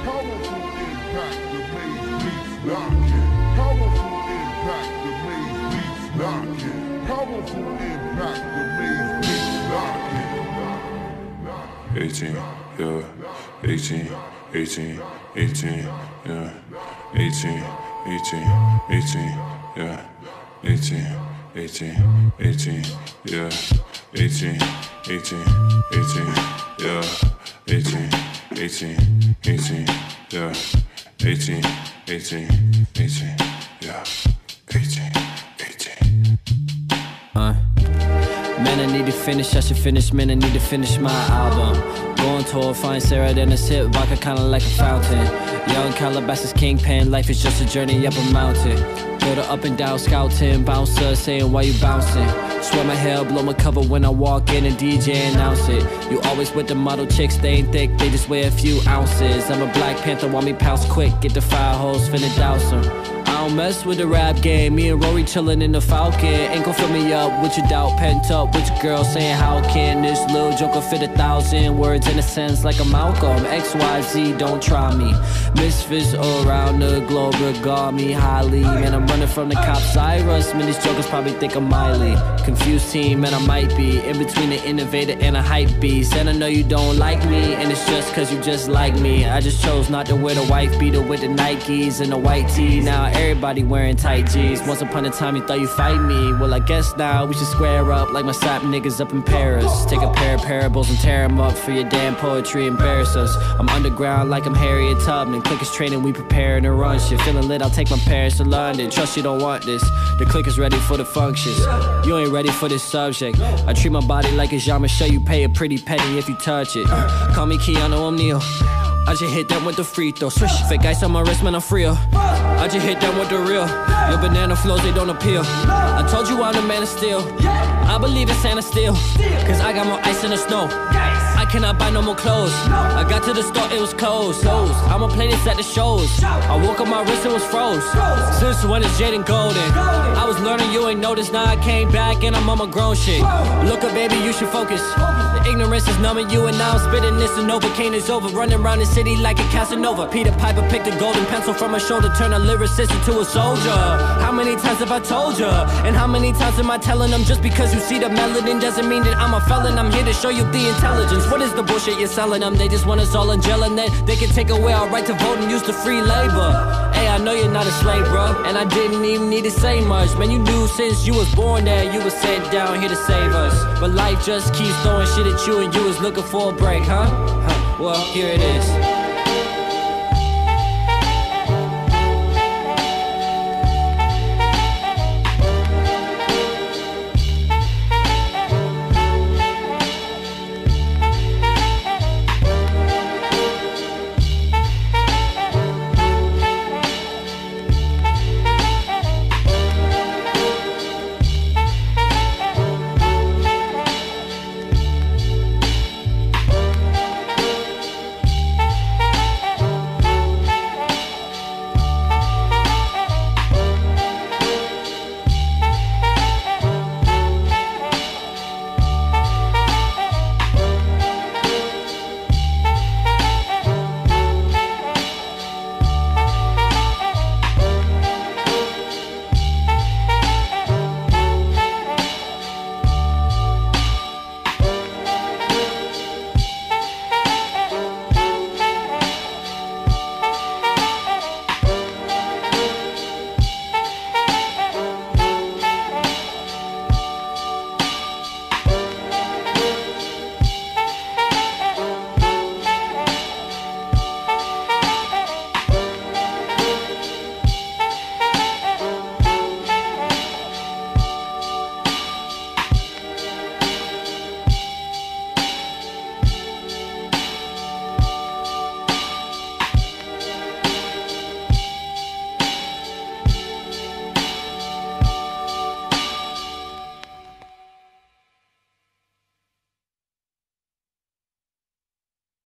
Powerful impact, the maze beats knocking. Powerful impact, the maze beats knocking. Powerful impact, the maze beats knocking. 18, yeah, 18, 18, 18, yeah, 18, 18, 18, yeah, 18, 18, 18, yeah, 18, 18, 18, yeah, 18, 18, 18, yeah, 18, 18, 18, yeah, 18, 18. Man, I need to finish, I should finish, man, I need to finish my album. Going toward find Sarah, then a sip, vodka kinda like a fountain. Young Calabasas kingpin, life is just a journey up a mountain. Build her up and down, scouting, bouncer, saying why you bouncing. Swear my hair, blow my cover when I walk in and DJ announce it. You always with the model chicks, they ain't thick, they just weigh a few ounces. I'm a Black Panther, want me pounce quick, get the fire hose, finna douse 'em. I don't mess with the rap game, me and Rory chillin' in the Falcon. Ain't gon' fill me up with your doubt, pent up with your girl saying how can this little joker fit 1,000 words in a sense like a Malcolm. XYZ, don't try me. Misfits around the globe regard me highly. Man, I'm running from the cops, Cyrus. Man, these jokers probably think I'm Miley. Confused team, man, I might be in between the innovator and a hype beast. And I know you don't like me, and it's just cause you just like me. I just chose not to wear the wife beater with the Nikes and the white tee. Now everybody wearing tight G's. Once upon a time you thought you fight me. Well, I guess now we should square up like my sap niggas up in Paris. Take a pair of parables and tear them up for your damn poetry, embarrass us. I'm underground like I'm Harriet Tubman. Clickers training, we preparing to run shit. Feeling lit, I'll take my parents to London. Trust you don't want this. The clickers ready for the functions. You ain't ready for this subject. I treat my body like a Jean-Michel. You pay a pretty penny if you touch it. Call me Keanu O'Neal. I just hit them with the free throw. Swish, fake ice on my wrist, man, I'm free. I just hit them with the real. Your banana flows, they don't appeal. I told you I'm the man of steel. I believe in Santa still, cause I got more ice in the snow. I cannot buy no more clothes. I got to the store, it was closed. I'ma play this at the shows. I woke up, my wrist, it was froze. Since when is Jaden Golden? I was learning, you ain't noticed. Now I came back and I'm on my grown shit. Look up, baby, you should focus. The ignorance is numbing you, and now I'm spitting this and Novocaine is over. Running around the city like a Casanova. Peter Piper picked a golden pencil from my shoulder, turn a lyricist into a soldier. How many times have I told ya? And how many times am I telling them? Just because you see the melanin doesn't mean that I'm a felon. I'm here to show you the intelligence. What is the bullshit you're selling them? They just want us all in jail, and then they can take away our right to vote and use the free labor. Hey, I know you're not a slave, bro, and I didn't even need to say much. Man, you knew since you was born that you was sent down here to save us. But life just keeps throwing shit at you, and you was looking for a break, huh? Well, here it is.